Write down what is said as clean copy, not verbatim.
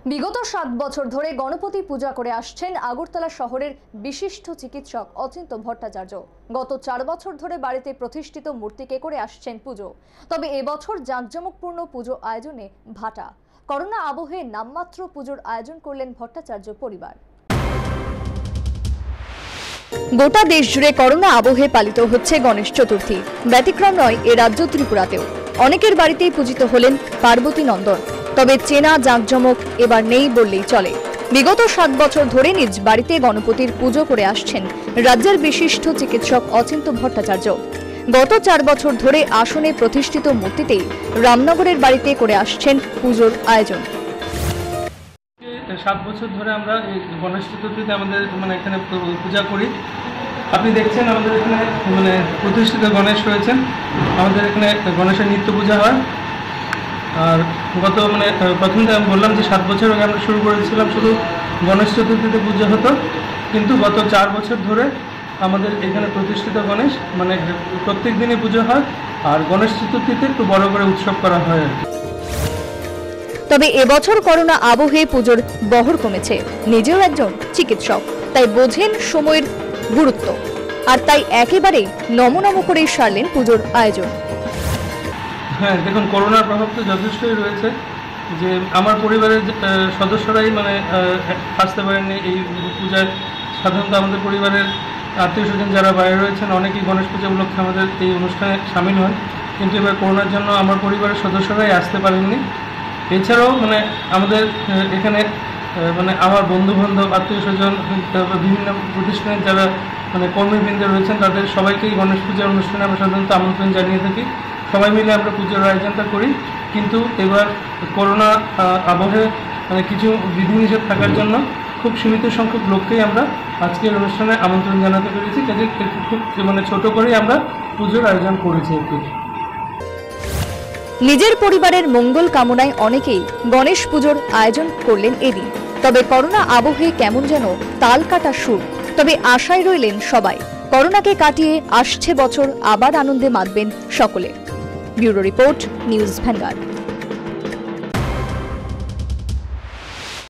বিগত 7 বছর ধরে গণপতি পূজা করে আসছেন আগরতলা শহরের বিশিষ্ট চিকিৎসক অচিন্ত্য ভট্টাচার্য। গত 4 বছর ধরে বাড়িতে প্রতিষ্ঠিত মূর্তিকে করে আসছেন পুজো। তবে এবছর জাঁকজমকপূর্ণ পুজো আয়োজনে ভাটা। করোনা আবহে নামমাত্র পুজোর আয়োজন করলেন ভট্টাচার্য পরিবার। গোটা দেশ জুড়ে করোনা আবহে পালিত হচ্ছে গণেশ চতুর্থী। ব্যতিক্রম নয় এ রাজ্য ত্রিপুরাতেও। অনেকের বাড়িতেই পূজিত হলেন পার্বতী নন্দন। তবে চেনা জাঁকজমক এবার নেই বললেই চলে। বিগত 7 বছর ধরে নিজ বাড়িতে গণপতির পুজো করে আসছেন রাজ্যের বিশিষ্ট চিকিৎসক অচিন্ত্য ভট্টাচার্য। গত 4 বছর ধরে আসনে প্রতিষ্ঠিত মূর্তিতেই রামনগরের বাড়িতে করে আসছেন পুজোর আয়োজন। 7 বছর ধরে আমরা এই গণেশ চতুর্থীতে আমাদের এখানে পূজা করি। আপনি দেখছেন আমাদের এখানে প্রতিষ্ঠিত গণেশ রয়েছেন। আমাদের এখানে গণেশের নিত্য পূজা হয়। আর গত প্রথম আমি বললাম যে 7 বছর আগে আমরা শুরু করেছিলাম শুধু গণেশ চতুর্থীতে পুজো হতো, কিন্তু গত 4 বছর ধরে আমাদের এখানে প্রতিষ্ঠিত গণেশ প্রত্যেক দিনই পুজো হয়। আর গণেশ চতুর্থীতে একটু বড় করে উৎসব করা হয় আর কি। তবে এবছর করোনা আবহে পুজোর বহর কমেছে। নিজেও একজন চিকিৎসক, তাই বোঝেন সময়ের গুরুত্ব। আর তাই একেবারেই নমনম করেই সারলেন পুজোর আয়োজন। হ্যাঁ, দেখুন, করোনার প্রভাব তো যথেষ্টই রয়েছে। যে আমার পরিবারের সদস্যরাই আসতে পারেননি এই পূজায়। সাধারণত আমাদের পরিবারের আত্মীয় স্বজন যারা বাইরে রয়েছেন অনেকেই গণেশ পূজা উপলক্ষে আমাদের এই অনুষ্ঠানে সামিল হন, কিন্তু এবার করোনার জন্য আমার পরিবারের সদস্যরাই আসতে পারেননি। এছাড়াও আমাদের এখানে আমার বন্ধুবান্ধব, আত্মীয় স্বজন, বিভিন্ন প্রতিষ্ঠানের যারা কর্মীবৃন্দ রয়েছেন তাদের সবাইকেই গণেশ পূজার অনুষ্ঠানে আমরা সাধারণত আমন্ত্রণ জানিয়ে থাকি। সবাই মিলে আমরা পুজোর আয়োজনটা করি, কিন্তু এবার করোনা আবহে কিছু বিধিনিষেধ থাকার জন্য খুব সীমিত সংখ্যক লোককেই আমরা আজকের অনুষ্ঠানে আমন্ত্রণ জানাতে পেরেছি। কাজে খুব ছোট করেই আমরা পুজোর আয়োজন করেছি আর কি। নিজের পরিবারের মঙ্গল কামনায় অনেকেই গণেশ পুজোর আয়োজন করলেন এদিন। তবে করোনা আবহে কেমন যেন তাল কাটা সুর। তবে আশায় রইলেন সবাই, করোনাকে কাটিয়ে আসছে বছর আবার আনন্দে মাতবেন সকলে। Bureau report, News vanguard.